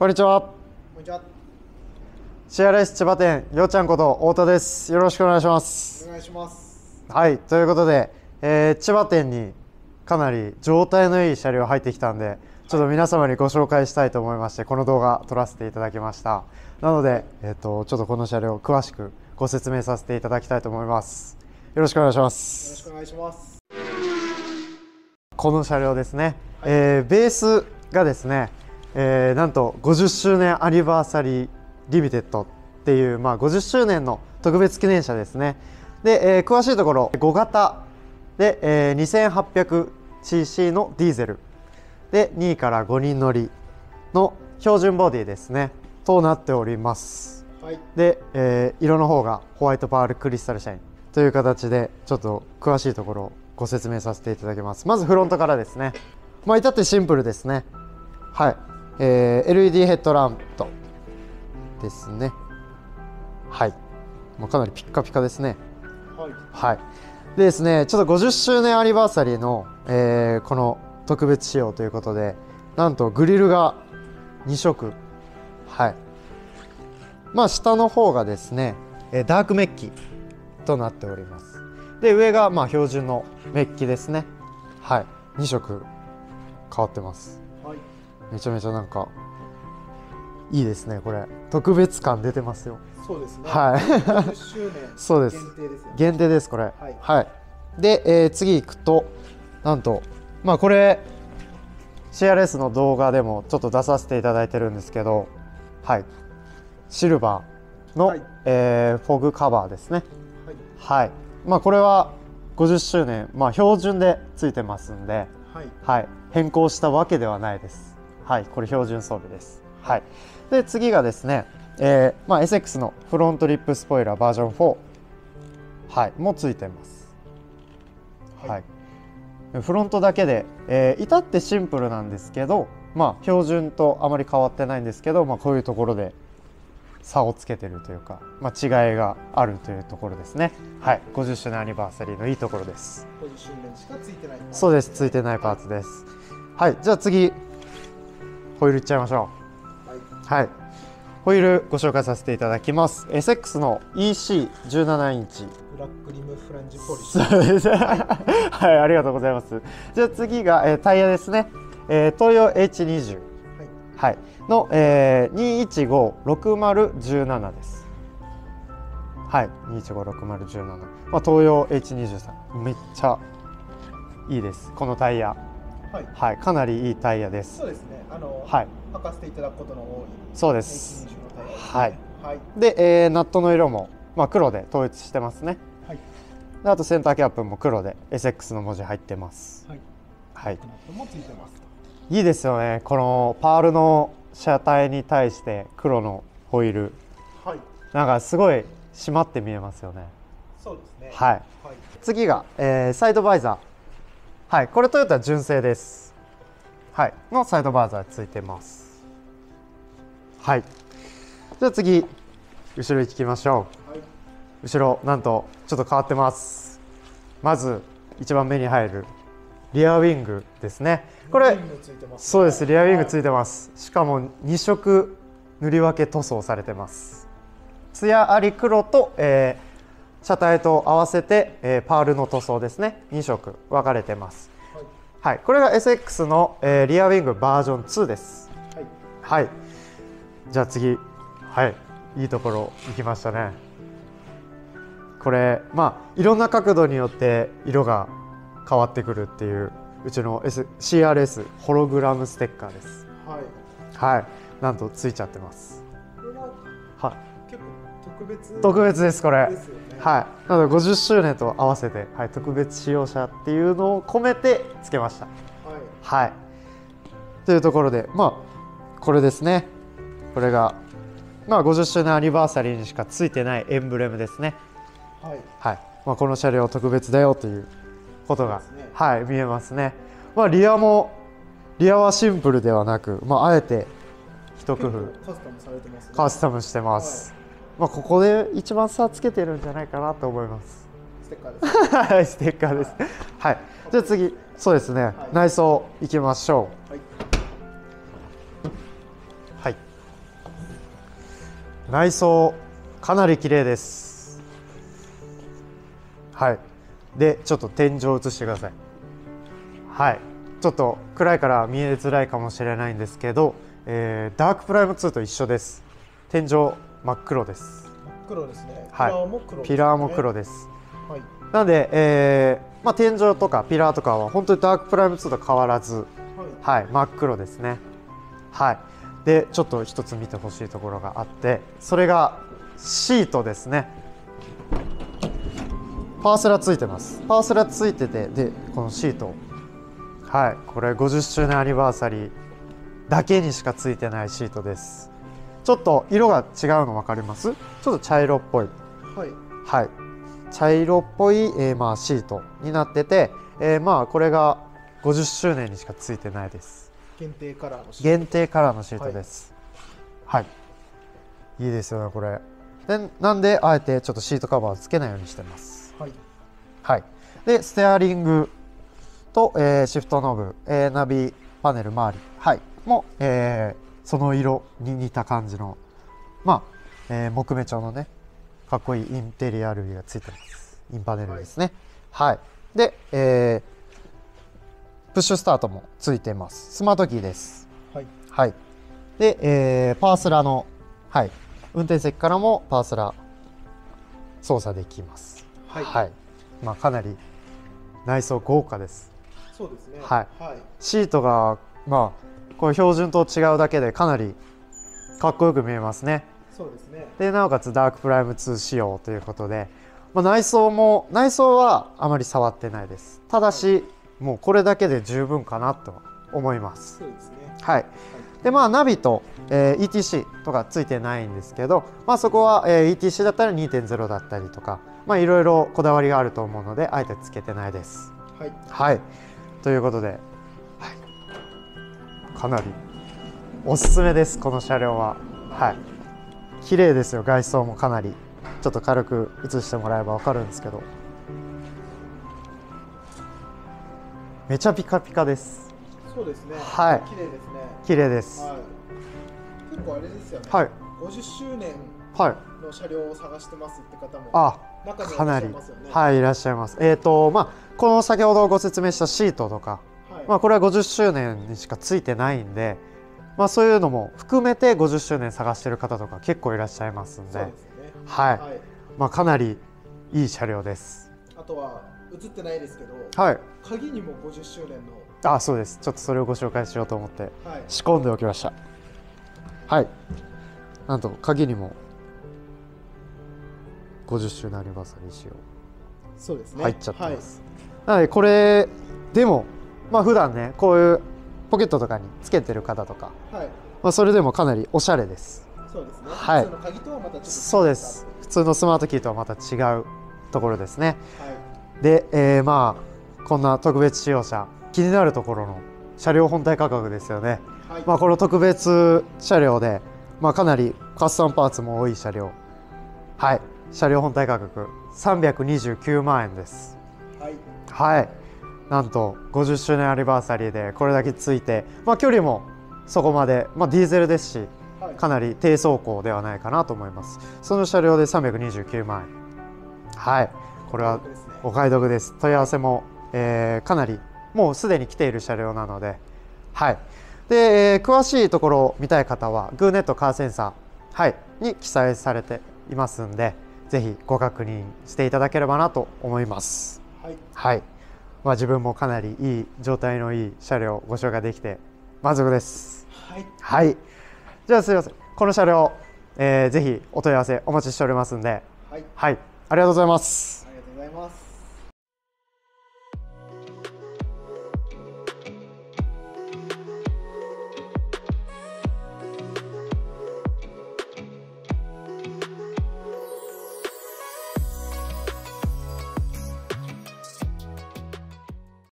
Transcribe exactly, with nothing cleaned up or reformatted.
こんにちは。 こんにちは。 シーアールエス 千葉店ようちゃんこと太田です。よろしくお願いします。 お願いします。 はい、ということで、えー、千葉店にかなり状態のいい車両入ってきたんで、ちょっと皆様にご紹介したいと思いまして、この動画撮らせていただきました。なので、えーと、ちょっとこの車両詳しくご説明させていただきたいと思います。よろしくお願いしまよろす。 しくお願いします。 この車両ですね、えー、ベースがですね、えー、なんとごじゅっしゅうねんアニバーサリーリミテッドっていう、まあ、ごじゅっしゅうねんの特別記念車ですね。で、えー、詳しいところご型で、えー、にせんはっぴゃくシーシー のディーゼルでにからごにん乗りの標準ボディですねとなっております。 はい、 で、えー、色の方がホワイトパールクリスタルシャインという形で、ちょっと詳しいところをご説明させていただきます。まずフロントからですね。まあ至ってシンプルですね。はい、えー、エルイーディー ヘッドランプですね。はい、もうかなりピッカピカですね。 はい、 はい、でですね、ちょっとごじゅっしゅうねんアニバーサリーの、えー、この特別仕様ということで、なんとグリルがに色。はい、まあ下の方がですねダークメッキとなっております。で上がまあ標準のメッキですね。はい、に色変わってます。 はい、 めちゃめちゃなんかいいですね。これ特別感出てますよ。 そうですね。 はいごじゅっしゅうねんそうです、 限定ですよね。 限定ですこれ。はい、 はい、 で、えー、次行くと、なんとまあこれ シーアールエス の動画でもちょっと出させていただいてるんですけど、はい、シルバーの、はい、えー、フォグカバーですね。はい、はい、まあこれはごじゅっしゅうねん、まあ標準でついてますんで、はい、はい、変更したわけではないです。はい、これ標準装備です。はい、で次がですね、えーまあ、エスエックス のフロントリップスポイラーバージョンフォー、はい、もついてます。はい、はい、フロントだけで、えー、至ってシンプルなんですけど、まあ標準とあまり変わってないんですけど、まあ、こういうところで差をつけてるというか、まあ、違いがあるというところですね。はい、ごじゅっしゅうねんアニバーサリーのいいところです。 ごじゅっしゅうねんしかついてない。 そうです、ついてないパーツです。はい、はい、じゃあ次ホイールいっちゃいましょう。はい、はい、ホイールご紹介させていただきます。 エスエックス の イーシーじゅうなな インチブラックリムフランジポリッシュ。 そうです、はい、はい、ありがとうございます。じゃあ次が、えー、タイヤですね。えー、東洋 エイチにじゅう、はい、はい、の、えー、にいちごろくまるいちななです。はい、にいちごろくまるいちなな、まあ、東洋 エイチにじゅうさん、めっちゃいいです、このタイヤ。はい、はい、かなりいいタイヤです。 そうですね。あの、 はい、 履かせていただくことの多い。 そうです。 エイチにじゅうのタイヤですね。 はい、 はい、 で、えー、ナットの色も、まあ、黒で統一してますね。はい、であとセンターキャップも黒で エスエックス の文字入ってます。はい、はい、 ナットもついてます。 いいですよね、このパールの車体に対して黒のホイール。はい、なんかすごい締まって見えますよね。 そうですね。 はい、はい、次が、えー、サイドバイザー。はい、これトヨタ純正です。はい、のサイドバイザーついてます。はい、じゃあ次後ろ行きましょう。はい、後ろなんとちょっと変わってます。まず一番目に入るリアウィングですね。これそうです、リアウィングついてます。はい、しかもに色塗り分け塗装されてます。ツヤあり黒と、えー、車体と合わせて、えー、パールの塗装ですね。に色分かれてます。はい、はい、これが エスエックス の、えー、リアウィングバージョンツーです。はい、はい、じゃあ次、はい、いいところ行きましたね。これまあいろんな角度によって色が変わってくるっていううちの、S、シーアールエス ホログラムステッカーです。はい、はい、なんとついちゃってます。 これは、はい、結構特別特別ですこれ。 ですよね。はい、 なのでごじゅっしゅうねんと合わせて、はい、特別仕様車っていうのを込めてつけました。はい、はい、というところで、まあこれですね。これがまあごじゅっしゅうねんアニバーサリーにしかついてないエンブレムですね。はい、はい、まあ、この車両特別だよということが、ね、はい、見えますね。まあ、リアもリアはシンプルではなく、まあ、あえて一工夫カスタムされてますね。 カスタムしてます。はい、まあここで一番差つけてるんじゃないかなと思います。 ステッカーです。 はい、ステッカーです。はい、じゃあ次、そうですね、はい、内装いきましょう。はい、はい、 内装かなり綺麗です。はい。でちょっと天井を映してください。はい。ちょっと暗いから見えづらいかもしれないんですけど、えー、ダークプライムツーと一緒です。天井真っ黒です。 真っ黒ですね。 はい。 ピラーも黒ですね。 ピラーも黒です。 はい。 なので、えーまあ、天井とかピラーとかは本当にダークプライムツーと変わらず、はい、はい、真っ黒ですね。はい。でちょっと一つ見てほしいところがあって、それがシートですね。パースラついてます。パースラついてて、でこのシート、はい、これごじゅっしゅうねんアニバーサリーだけにしかついてないシートです。ちょっと色が違うの分かります？ちょっと茶色っぽい、 はい、 はい、茶色っぽい、えー、まあシートになってて、えー、まあこれがごじゅっしゅうねんにしかついてないです。 限定カラーのシート。 限定カラーのシートです。はい、はい、いいですよねこれ。でなんであえてちょっとシートカバーをつけないようにしてます。 はい、 はい、でステアリングと、えー、シフトノブ、えー、ナビパネル周り、はい、も、えー、その色に似た感じの、まあえー、木目調のねかっこいいインテリア類がついてます。インパネルですね。はい、はい、で、えー、プッシュスタートもついてます。スマートキーです。はい、はい、で、えー、パースラの、はい、運転席からもパースラ操作できます。はい、はい、まあ、かなり内装豪華です。 そうですね。 はい、はい、シートがまあこれ標準と違うだけでかなりかっこよく見えますね。 そうですね。でなおかつダークプライムツー仕様ということで、まあ、内装も内装はあまり触ってないです。ただし、はい、もうこれだけで十分かなと思います。 そうですね。 はい。でまあナビと、えー、イーティーシー とかついてないんですけど、まあ、そこは、えー、イーティーシー だったら にてんゼロ だったりとか、まあいろいろこだわりがあると思うのであえてつけてないです。はい、はい、ということで、はい、かなりおすすめですこの車両は。はい、綺麗ですよ。外装もかなりちょっと軽く映してもらえば分かるんですけど、めちゃピカピカです。 そうですね。 はい。 綺麗ですね。 綺麗です。 はい、結構あれですよね。 はい。 ごじゅっしゅうねんの車両を探してますって方も、 あ、 中にかなり、 いらっしゃいますよね。 はい、いらっしゃいます。えっとまあこの先ほどご説明したシートとか、はい、まあこれはごじゅっしゅうねんにしかついてないんで、まあそういうのも含めてごじゅっしゅうねん探してる方とか結構いらっしゃいますんで、そうですね。はい。はい、まあかなりいい車両です。 あとは映ってないですけど、 はい。 鍵にもごじゅっしゅうねんの。 あ、そうです。ちょっとそれをご紹介しようと思って仕込んでおきました。はい。なんと鍵にもごじゅっしゅうねんアニバーサリー仕様。 そうですね。 入っちゃってます。はい、なのでこれでもまあ普段ねこういうポケットとかにつけてる方とか、はい、まあそれでもかなりおしゃれです。 そうですね。 はい。 普通の鍵とはまたちょっとそうです。普通のスマートキーとはまた違うところですね。はい、で、えー、まあこんな特別仕様車、気になるところの車両本体価格ですよね。はい、まあこの特別車両で、まあ、かなりカスタムパーツも多い車両、はい、車両本体価格さんびゃくにじゅうきゅうまんえんです。はい、はい、なんとごじゅっしゅうねんアニバーサリーでこれだけついて、まあ、距離もそこまで、まあ、ディーゼルですし、はい、かなり低走行ではないかなと思います。その車両でさんびゃくにじゅうきゅうまんえん、はい、これはお買い得です。問い合わせも、えー、かなりもうすでに来ている車両なので、はい。で、えー、詳しいところを見たい方は グーネット カーセンサー、はい、に記載されていますんで、ぜひご確認していただければなと思います。はい。はい。まあ自分もかなりいい状態のいい車両をご紹介できて満足です。はい。はい。じゃあすみません。この車両、えー、ぜひお問い合わせお待ちしておりますんで、はい。はい。ありがとうございます。 ありがとうございます。